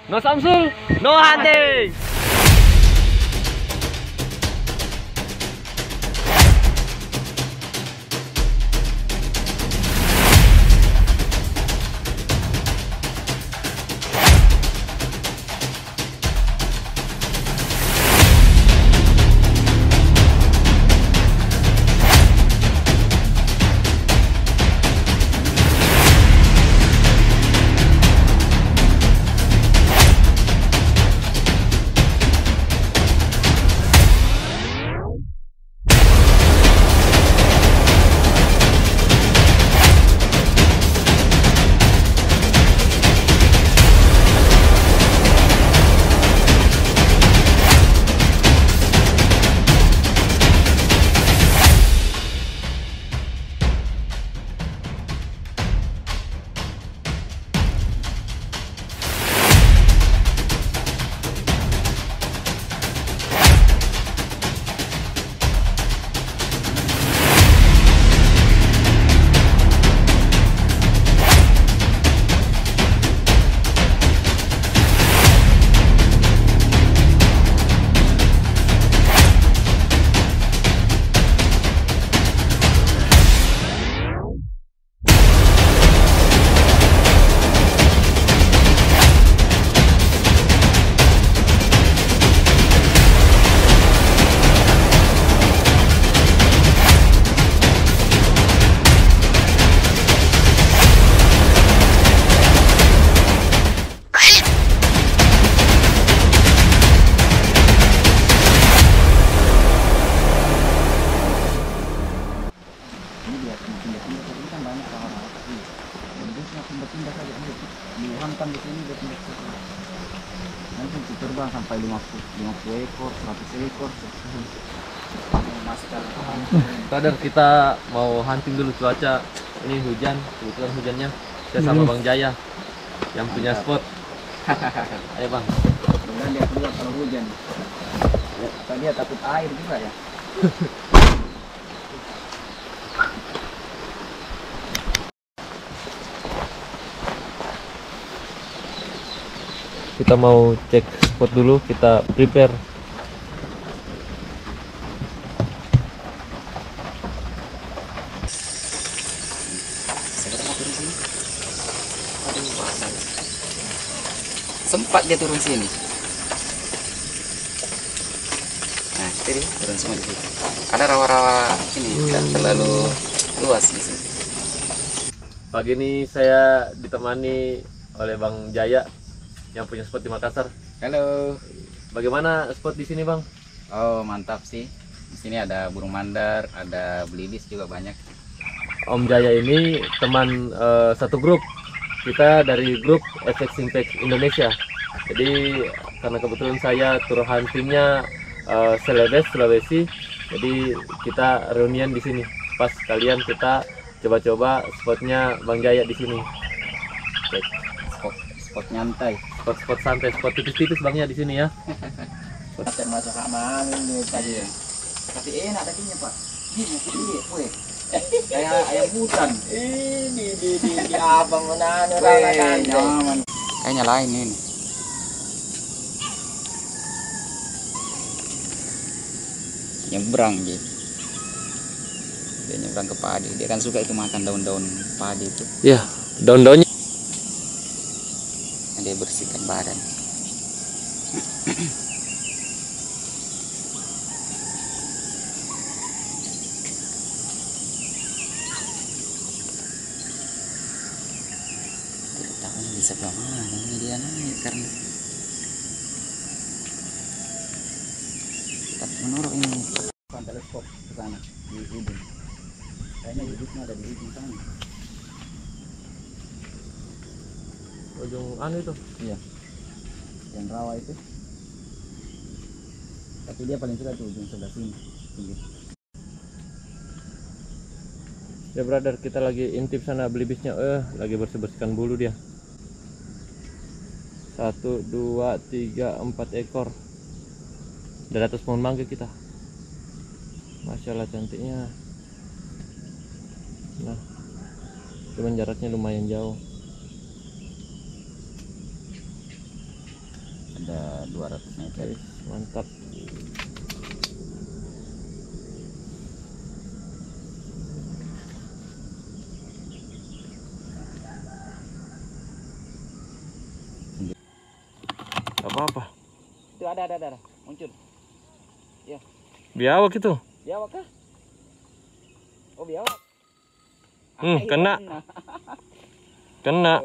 No Samsul, no hunting. Dihantam di sini nanti terbang sampai 50 ekor, 100 ekor. Masker. Brother, kita mau hunting dulu. Cuaca ini hujan, kebetulan hujannya. Saya sama Bang Jaya yang punya spot. Ayo Bang. Kemudian dia keluar kalau hujan. Atau dia takut air juga ya. Kita mau cek spot dulu, kita prepare. Sempat dia turun sini. Nah, itu dia turun semua di situ. Ada rawa-rawa ini tidak terlalu luas di sini. Pagi ini saya ditemani oleh Bang Jaya yang punya spot di Makassar. Halo. Bagaimana spot di sini, Bang? Oh, mantap sih. Di sini ada burung mandar, ada belibis juga banyak. Om Jaya ini teman satu grup. Kita dari grup Efek Simpex Indonesia. Jadi karena kebetulan saya tur huntingnya Celebes Sulawesi, jadi kita reunian di sini. Pas kalian kita coba-coba spotnya Bang Jaya di sini. Cek. Spot nyantai. Spot santai, spot tipis-tipis Bangnya di sini ya. Termasuk aman ini tadi. Tapi enak dagingnya, Pak. Ini weh. Kayak ayam hutan. Ini di abang mana orang nyaman. Kayaknya lain ini. Nyebrang dia. Dia nyebrang ke padi. Dia kan suka itu makan daun-daun padi itu. Iya, daun-daunnya. Dia bersihkan badan. Tidak tahu di sebelah mana ini dia naik karena kita menurut ini teleskop ke sana di ujung. Kayaknya hidupnya ada di ujung sana. Ujung anu itu. Iya. Yang rawa itu. Tapi dia paling suka tuh ujung sebelah sini. Ya brother, kita lagi intip sana belibisnya. Lagi bersih-bersihkan bulu dia. 1, 2, 3, 4 ekor. Dari atas pohon mangga kita. Masya Allah cantiknya. Nah, cuman jaraknya lumayan jauh. Ada 200 meter. Mantap. Apa-apa. Itu ada. Muncul. Ya. Biawak itu. Biawak kah? Oh, biawak. Kena. Kena.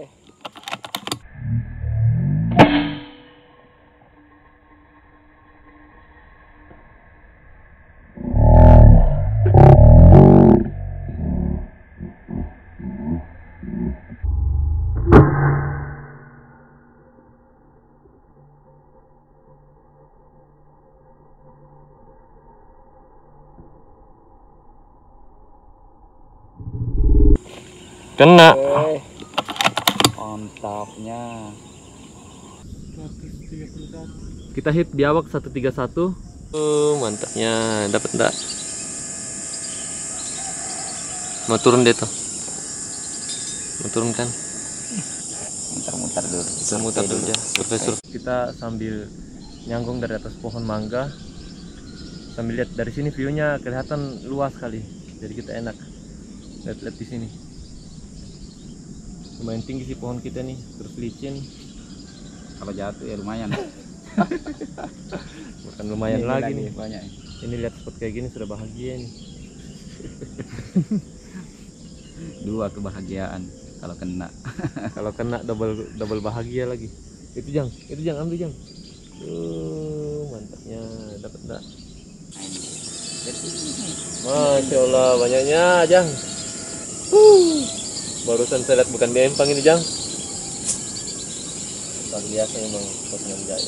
Kena. Mantapnya. Kita hit biawak 131. Mantapnya. Dapat enggak? Mau turun deh tuh. Mau turun kan? Muter-muter dulu. Muter dulu ya. Survei. Kita sambil nyanggung dari atas pohon mangga. Sambil lihat dari sini view-nya kelihatan luas sekali. Jadi kita enak lihat-lihat di sini. Lumayan tinggi sih pohon kita nih, terus licin. Kalau jatuh ya lumayan. Bukan lumayan Ini lagi nih. banyak. Ini lihat spot kayak gini sudah bahagia nih. Dua kebahagiaan kalau kena. Kalau kena double bahagia lagi. Itu Jang ambil Jang. Mantapnya, dapat enggak? Masya Allah, banyaknya Jang. Barusan saya lihat bukan bempang ini Jang. Luar biasa memang Kota Jaya.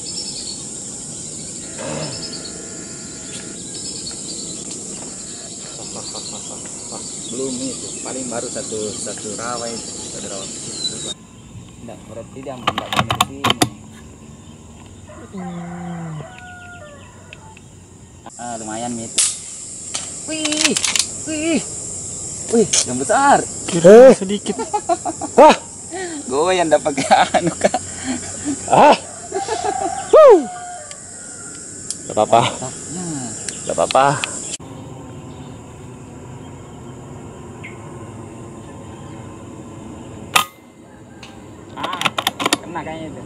Belum itu, paling baru satu rawa itu. Satu rawa. Enggak, berarti dia enggak banyak di sini. Lumayan mit. Wih, yang besar. Kira sedikit. Wah, Goyan dapat ke anu kak. Gak apa-apa. Gak apa-apa. Kena kayaknya itu.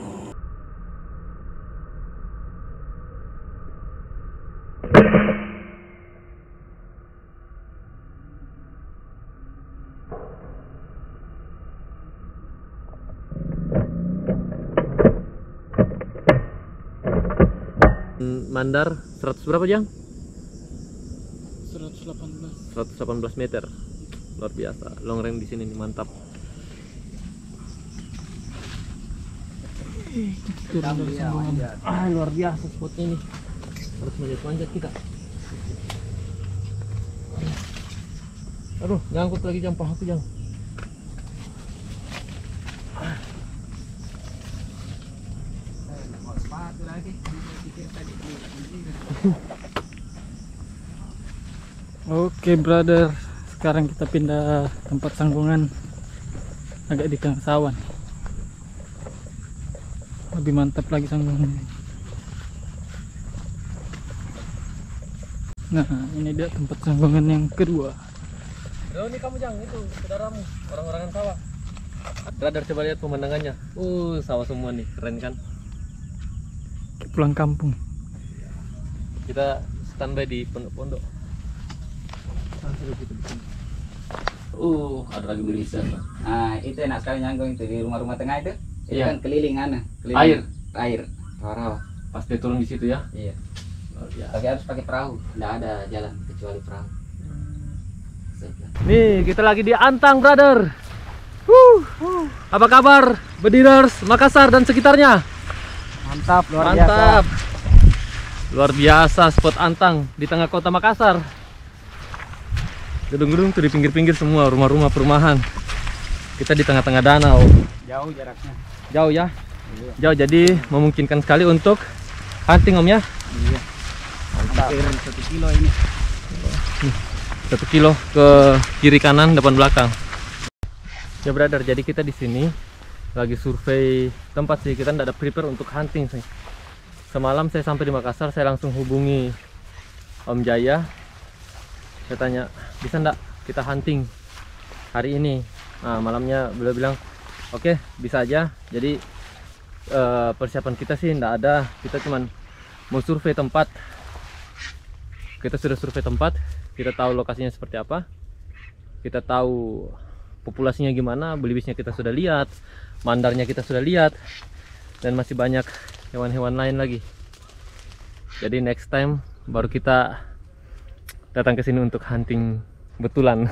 Mandar 100 berapa Jang? 118. 118 meter. Luar biasa. Long range di sini nih, mantap. Turun dari sambungan. Luar biasa spotnya ini. Harus manjat-manjat kita. Aduh, nyangkut lagi Jang, pahaku Jang. Sepatu lagi. Oke brother, sekarang kita pindah tempat sanggungan agak di tengah sawan. Lebih mantap lagi sanggungannya. Nah ini dia tempat sanggungan yang kedua. Oh, ini kamu Jang, itu saudaramu, orang-orangan sawah. Radar, coba lihat pemandangannya. Sawah semua nih, keren kan? Pulang kampung. Kita standby di pondok-pondok. Ada lagi belisar. Nah, itu enak sekali nyanggung itu di rumah-rumah tengah itu. Itu Iya. kan keliling keliling air. Rawa. Pasti turun di situ ya. Iya. Luar biasa. Tapi harus pakai perahu. Enggak ada jalan kecuali perahu. Nih, kita lagi di Antang, brother. Apa kabar, Bedirers, Makassar dan sekitarnya? Mantap, Mantap. Luar biasa spot Antang di tengah kota Makassar. Gedung-gedung tuh di pinggir-pinggir semua, rumah-rumah perumahan. Kita di tengah-tengah danau. Jauh jaraknya. Jauh ya? Iya. Jauh, jadi memungkinkan sekali untuk hunting Om ya. Iya. Mantap. Hampir 1 kilo ini. 1 kilo ke kiri kanan depan belakang. Ya brother, jadi kita di sini lagi survei tempat sih. Kita tidak ada prepare untuk hunting sih. Semalam saya sampai di Makassar, saya langsung hubungi Om Jaya. Saya tanya, bisa ndak kita hunting hari ini? Nah, malamnya beliau bilang, oke, bisa aja. Jadi persiapan kita sih ndak ada. Kita cuman mau survei tempat. Kita sudah survei tempat, kita tahu lokasinya seperti apa, kita tahu populasinya gimana, belibisnya kita sudah lihat, mandarnya kita sudah lihat, dan masih banyak hewan-hewan lain lagi. Jadi next time baru kita datang ke sini untuk hunting betulan.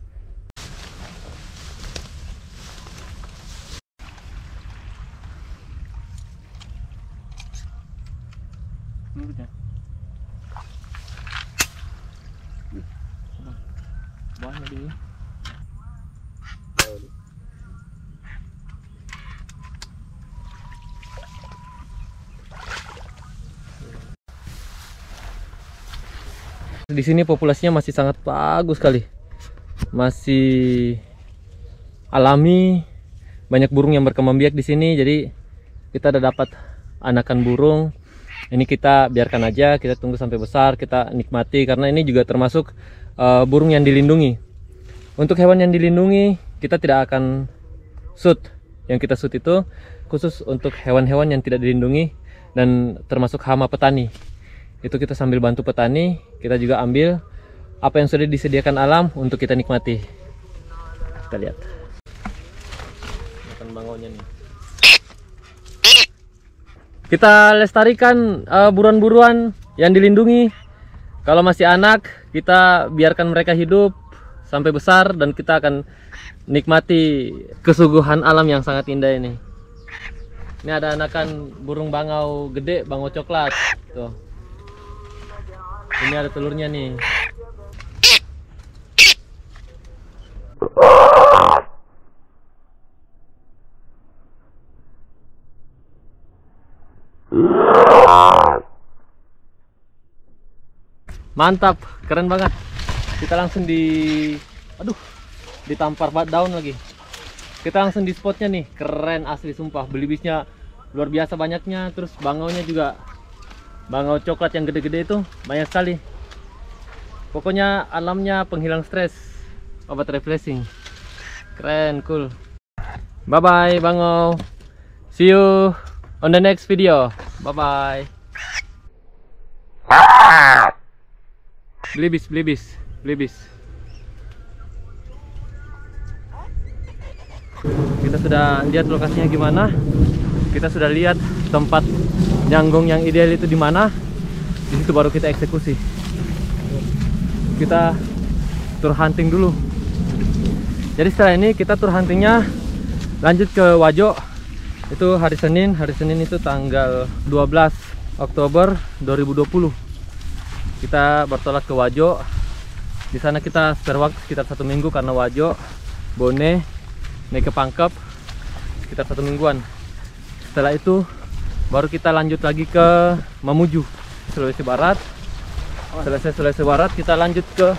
Di sini populasinya masih sangat bagus sekali, masih alami, banyak burung yang berkembang biak di sini. Jadi kita udah dapat anakan burung. Ini kita biarkan aja, kita tunggu sampai besar, kita nikmati karena ini juga termasuk burung yang dilindungi. Untuk hewan yang dilindungi kita tidak akan shoot. Yang kita shoot itu khusus untuk hewan-hewan yang tidak dilindungi dan termasuk hama petani. Itu kita sambil bantu petani, kita juga ambil apa yang sudah disediakan alam untuk kita nikmati. Kita lihat. Makan bangonya nih. Kita lestarikan buruan-buruan yang dilindungi. Kalau masih anak, kita biarkan mereka hidup sampai besar dan kita akan nikmati kesuguhan alam yang sangat indah ini. Ini ada anakan burung bangau gede, bangau coklat. Tuh. Ini ada telurnya nih. Mantap, keren banget. Kita langsung ditampar daun lagi. Kita langsung di spotnya nih, keren asli sumpah. Belibisnya luar biasa banyaknya, terus bangaunya juga. Bangau coklat yang gede-gede itu banyak sekali. Pokoknya alamnya penghilang stres, obat refreshing. Keren, cool. Bye bye bangau. See you on the next video. Bye bye. Belibis, belibis, belibis. Kita sudah lihat lokasinya gimana. Kita sudah lihat tempat nyanggong yang ideal itu di mana. Di situ baru kita eksekusi. Kita tur hunting dulu. Jadi setelah ini kita tur huntingnya lanjut ke Wajo. Itu hari Senin. Hari Senin itu tanggal 12 Oktober 2020. Kita bertolak ke Wajo. Di sana kita spare waktu sekitar 1 minggu karena Wajo, Bone, naik ke Pangkep sekitar 1 mingguan. Setelah itu baru kita lanjut lagi ke Mamuju, Sulawesi Barat. Selesai Sulawesi Barat kita lanjut ke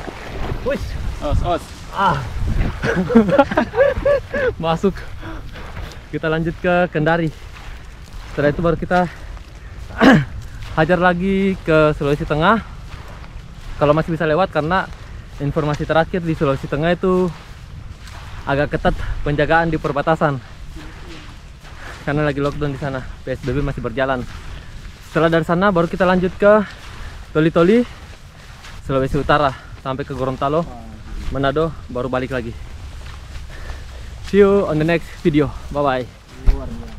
masuk. Kita lanjut ke Kendari. Setelah itu baru kita hajar lagi ke Sulawesi Tengah. Kalau masih bisa lewat, karena informasi terakhir di Sulawesi Tengah itu agak ketat penjagaan di perbatasan. Karena lagi lockdown di sana, PSBB masih berjalan. Setelah dari sana baru kita lanjut ke Toli-Toli, Sulawesi Utara, sampai ke Gorontalo, Manado, baru balik lagi. See you on the next video. Bye bye.